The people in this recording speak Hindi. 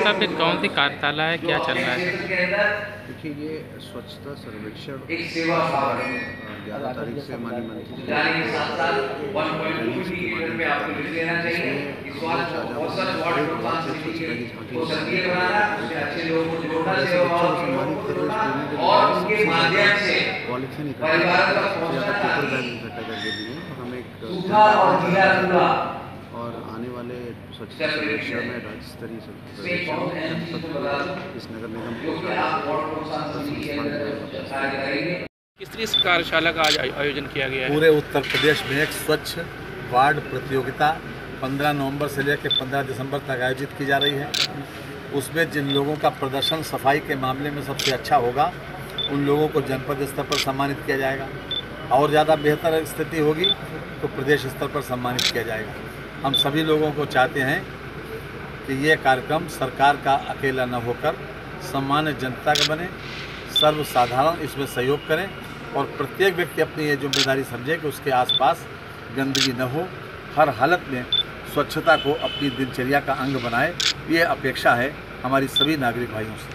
साहब ये कौन सी कार्यशाला है, क्या चल रहा है? देखिए, ये स्वच्छता सर्वेक्षण शुभारंभ 11 तारीख से माननीय मंत्री जी रैली के माध्यम से जिसमें शाहजहां परेड वॉल से स्वच्छता की झांकी जैसे बच्चों को सम्मानित करने के लिए पॉलीथीन इकट्ठा करके सबसे ज़्यादा पेपर बैग इकट्ठा करके दिए और हम एक और आने वाले स्वच्छता सर्वेक्षण में राज्य स्तरीय सर्वेक्षण जनपद इस नगर निगम किस तरह इस कार्यशाला का आज आयोजन किया गया है? पूरे उत्तर प्रदेश में एक स्वच्छ वार्ड प्रतियोगिता 15 नवंबर से लेकर 15 दिसंबर तक आयोजित की जा रही है। उसमें जिन लोगों का प्रदर्शन सफाई के मामले में सबसे अच्छा होगा उन लोगों को जनपद स्तर पर सम्मानित किया जाएगा, और ज़्यादा बेहतर स्थिति होगी तो प्रदेश स्तर पर सम्मानित किया जाएगा। हम सभी लोगों को चाहते हैं कि ये कार्यक्रम सरकार का अकेला न होकर सामान्य जनता का बने, सर्वसाधारण इसमें सहयोग करें और प्रत्येक व्यक्ति अपनी ये जिम्मेदारी समझे कि उसके आसपास गंदगी न हो, हर हालत में स्वच्छता को अपनी दिनचर्या का अंग बनाए। ये अपेक्षा है हमारी सभी नागरिक भाइयों से।